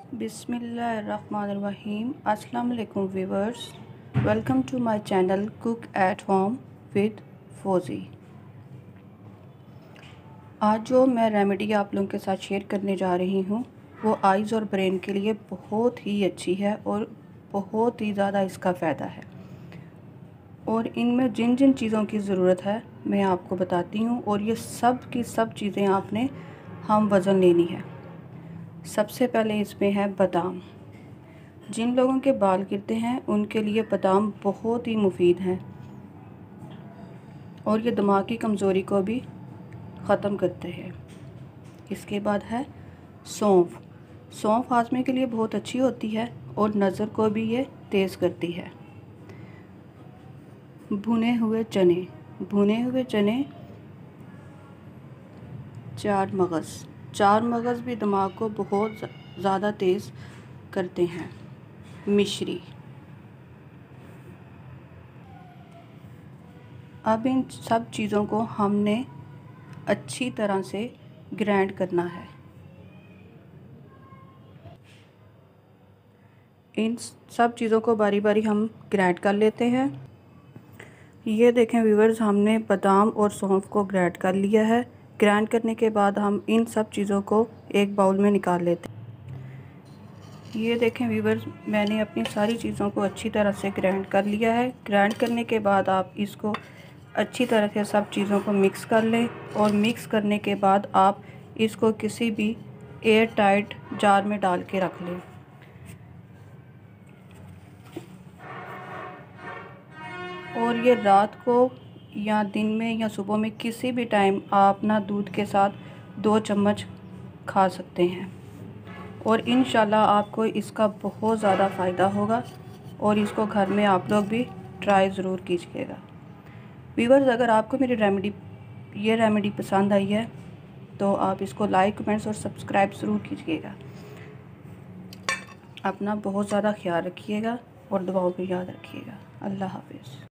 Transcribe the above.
बिस्मिल्लाहिर्रहमानिर्रहीम। अस्सलाम वालेकुम viewers, welcome to my channel cook at home with Fauji. आज जो मैं रेमेडी आप लोगों के साथ शेयर करने जा रही हूँ वो आइज़ और ब्रेन के लिए बहुत ही अच्छी है और बहुत ही ज़्यादा इसका फ़ायदा है। और इनमें जिन जिन चीज़ों की ज़रूरत है मैं आपको बताती हूँ, और ये सब की सब चीज़ें आपने हम वज़न लेनी है। सबसे पहले इसमें है बादाम। जिन लोगों के बाल गिरते हैं उनके लिए बादाम बहुत ही मुफीद हैं और ये दिमाग की कमज़ोरी को भी ख़त्म करते हैं। इसके बाद है सौंफ। सौंफ हाजमे के लिए बहुत अच्छी होती है और नज़र को भी ये तेज़ करती है। भुने हुए चने। भुने हुए चने 4 मगज़। 4 मगज़ भी दिमाग को बहुत ज़्यादा तेज़ करते हैं। मिश्री। अब इन सब चीज़ों को हमने अच्छी तरह से ग्राइंड करना है। इन सब चीज़ों को बारी बारी हम ग्राइंड कर लेते हैं। ये देखें व्यूअर्स, हमने बादाम और सौंफ को ग्राइंड कर लिया है। ग्राइंड करने के बाद हम इन सब चीज़ों को एक बाउल में निकाल लेते हैं। ये देखें व्यूअर्स, मैंने अपनी सारी चीज़ों को अच्छी तरह से ग्राइंड कर लिया है। ग्राइंड करने के बाद आप इसको अच्छी तरह से सब चीज़ों को मिक्स कर लें, और मिक्स करने के बाद आप इसको किसी भी एयर टाइट जार में डाल के रख लें। और ये रात को या दिन में या सुबह में किसी भी टाइम आप ना दूध के साथ 2 चम्मच खा सकते हैं, और इंशाल्लाह आपको इसका बहुत ज़्यादा फ़ायदा होगा। और इसको घर में आप लोग भी ट्राई ज़रूर कीजिएगा। व्यूअर्स, अगर आपको मेरी ये रेमेडी पसंद आई है तो आप इसको लाइक, कमेंट्स और सब्सक्राइब ज़रूर कीजिएगा। अपना बहुत ज़्यादा ख्याल रखिएगा और दुआओं में याद रखिएगा। अल्लाह हाफ़िज़।